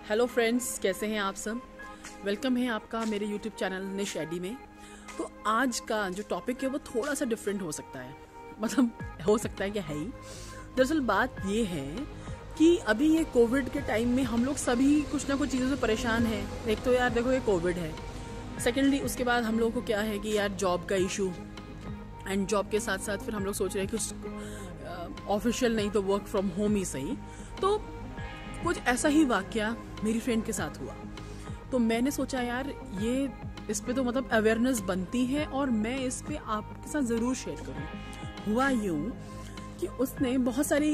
Hello friends, कैसे हैं आप सब। वेलकम है आपका मेरे यूट्यूब चैनल निश एडी में। तो आज का जो टॉपिक है वो थोड़ा सा डिफरेंट हो सकता है, मतलब हो सकता है कि है ही। दरअसल बात ये है कि अभी ये कोविड के टाइम में हम लोग सभी कुछ ना कुछ चीज़ों से परेशान हैं। एक तो यार देखो ये कोविड है, सेकेंडली उसके बाद हम लोग को क्या है कि यार जॉब का इशू, एंड जॉब के साथ साथ फिर हम लोग सोच रहे हैं कि ऑफिशियल नहीं तो वर्क फ्रॉम होम ही सही। तो कुछ ऐसा ही वाकया मेरी फ्रेंड के साथ हुआ, तो मैंने सोचा यार ये इस पे तो मतलब अवेयरनेस बनती है और मैं इस पे आपके साथ ज़रूर शेयर करूँ। हुआ यूँ कि उसने बहुत सारी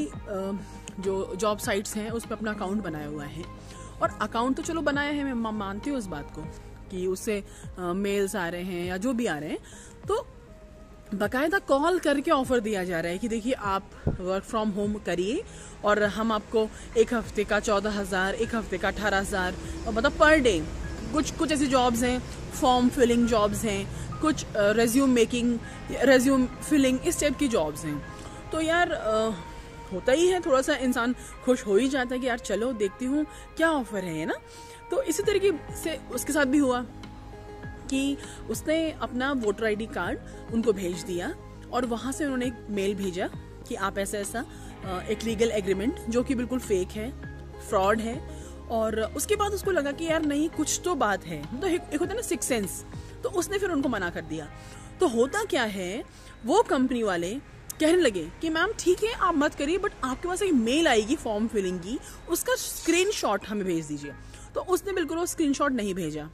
जो जॉब साइट्स हैं उस पर अपना अकाउंट बनाया हुआ है, और अकाउंट तो चलो बनाया है, मैं मानती हूँ उस बात को कि उससे मेल्स आ रहे हैं या जो भी आ रहे हैं, तो बाकायदा कॉल करके ऑफर दिया जा रहा है कि देखिए आप वर्क फ्रॉम होम करिए और हम आपको एक हफ्ते का 14,000, एक हफ्ते का 18,000, मतलब पर डे। कुछ ऐसी जॉब्स हैं, फॉर्म फिलिंग जॉब्स हैं, कुछ रेज्यूम मेकिंग, रेज्यूम फिलिंग, इस टाइप की जॉब्स हैं। तो यार होता ही है, थोड़ा सा इंसान खुश हो ही जाता है कि यार चलो देखती हूँ क्या ऑफर है ना। तो इसी तरीके से उसके साथ भी हुआ कि उसने अपना वोटर आईडी कार्ड उनको भेज दिया और वहाँ से उन्होंने एक मेल भेजा कि आप ऐसा ऐसा एक लीगल एग्रीमेंट जो कि बिल्कुल फेक है, फ्रॉड है। और उसके बाद उसको लगा कि यार नहीं कुछ तो बात है, तो एक होता है ना सिक्स सेंस, तो उसने फिर उनको मना कर दिया। तो होता क्या है, वो कंपनी वाले कहने लगे कि मैम ठीक है आप मत करिए, बट आपके पास एक मेल आएगी फॉर्म फिलिंग की, उसका स्क्रीनशॉट हमें भेज दीजिए। तो उसने बिल्कुल वो स्क्रीनशॉट नहीं भेजा,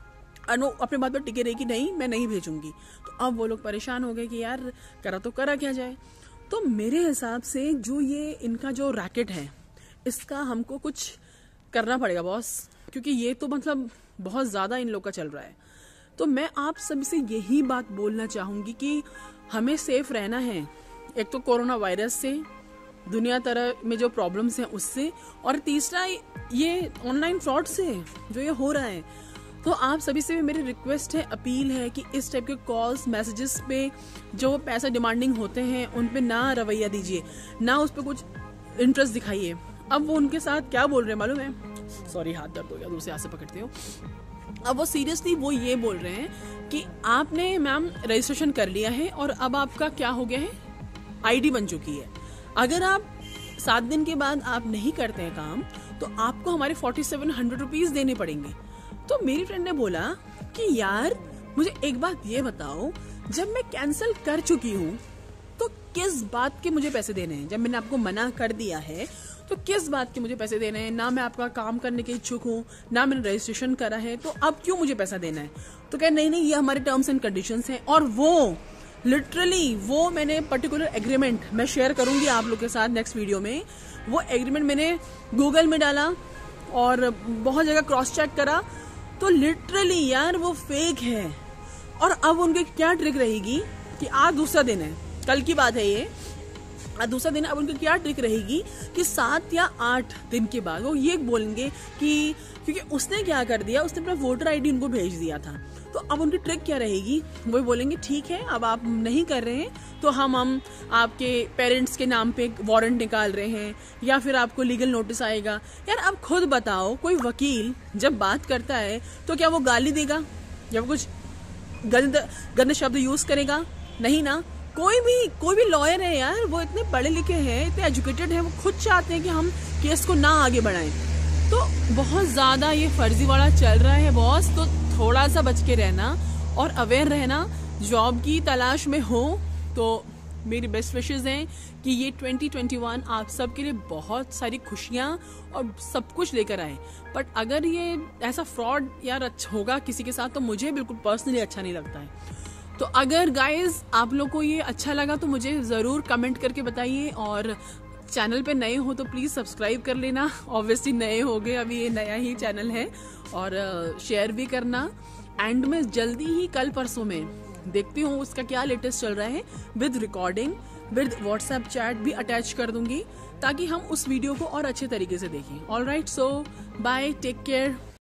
अनु अपने बात पर टिके रही कि नहीं मैं नहीं भेजूंगी। तो अब वो लोग परेशान हो गए कि यार करा तो करा क्या जाए। तो मेरे हिसाब से जो ये इनका जो रैकेट है इसका हमको कुछ करना पड़ेगा बॉस, क्योंकि ये तो मतलब बहुत ज़्यादा इन लोग का चल रहा है। तो मैं आप सबसे यही बात बोलना चाहूँगी कि हमें सेफ रहना है, एक तो कोरोना वायरस से, दुनिया तरह में जो प्रॉब्लम्स हैं उससे, और तीसरा ये ऑनलाइन फ्रॉड से जो ये हो रहा है। तो आप सभी से मेरी रिक्वेस्ट है, अपील है कि इस टाइप के कॉल्स मैसेजेस पे जो पैसा डिमांडिंग होते हैं उन पे ना रवैया दीजिए, ना उस पर कुछ इंटरेस्ट दिखाइए। अब वो उनके साथ क्या बोल रहे हैं मालूम है, सॉरी हाथ दर्द हो गया, दूसरे हाथ से पकड़ते हो। अब वो सीरियसली वो ये बोल रहे हैं कि आपने मैम रजिस्ट्रेशन कर लिया है और अब आपका क्या हो गया है, आईडी बन चुकी है। अगर आप 7 दिन के बाद आप नहीं करते हैं काम तो आपको हमारे 4700 रुपीज देने पड़ेंगे। तो मेरी फ्रेंड ने बोला कि यार मुझे एक बात ये बताओ, जब मैं कैंसिल कर चुकी हूँ तो किस बात के मुझे पैसे देने हैं? जब मैंने आपको मना कर दिया है तो किस बात के मुझे पैसे देने हैं? ना मैं आपका काम करने के इच्छुक हूँ, ना मैंने रजिस्ट्रेशन करा है, तो अब क्यों मुझे पैसा देना है? तो कह नहीं ये हमारे टर्म्स एंड कंडीशंस हैं। और वो लिटरली वो मैंने पर्टिकुलर एग्रीमेंट मैं शेयर करूंगी आप लोग के साथ नेक्स्ट वीडियो में। वो एग्रीमेंट मैंने गूगल में डाला और बहुत जगह क्रॉस चेक करा, तो लिटरली यार वो फेक है। और अब उनके क्या ट्रिक रहेगी कि आज दूसरा दिन है, कल की बात है ये, आज दूसरा दिन है, अब उनकी क्या ट्रिक रहेगी कि 7 या 8 दिन के बाद वो ये बोलेंगे कि क्योंकि उसने क्या कर दिया, उसने अपना वोटर आईडी उनको भेज दिया था, तो अब उनकी ट्रिक क्या रहेगी, वो बोलेंगे ठीक है अब आप नहीं कर रहे हैं तो हम आपके पेरेंट्स के नाम पे वारंट निकाल रहे हैं, या फिर आपको लीगल नोटिस आएगा। यार अब खुद बताओ, कोई वकील जब बात करता है तो क्या वो गाली देगा या वो कुछ गंदे शब्द यूज करेगा? नहीं ना। कोई भी लॉयर है यार, वो इतने पढ़े लिखे हैं, इतने एजुकेटेड हैं, वो खुद चाहते हैं कि हम केस को ना आगे बढ़ाएं। तो बहुत ज्यादा ये फर्जी वाला चल रहा है बॉस, तो थोड़ा सा बच के रहना और अवेयर रहना। जॉब की तलाश में हो तो मेरी बेस्ट विशेस हैं कि ये 2021 आप सबके लिए बहुत सारी खुशियां और सब कुछ लेकर आए। बट अगर ये ऐसा फ्रॉड यार अच्छा होगा किसी के साथ तो मुझे बिल्कुल पर्सनली अच्छा नहीं लगता है। तो अगर गाइज आप लोग को ये अच्छा लगा तो मुझे ज़रूर कमेंट करके बताइए, और चैनल पे नए हो तो प्लीज़ सब्सक्राइब कर लेना। ऑब्वियसली नए हो गए, अभी ये नया ही चैनल है, और शेयर भी करना। एंड में जल्दी ही कल परसों में देखती हूँ उसका क्या लेटेस्ट चल रहा है, with recording, with WhatsApp chat भी अटैच कर दूंगी ताकि हम उस वीडियो को और अच्छे तरीके से देखें। Alright, so bye, take care.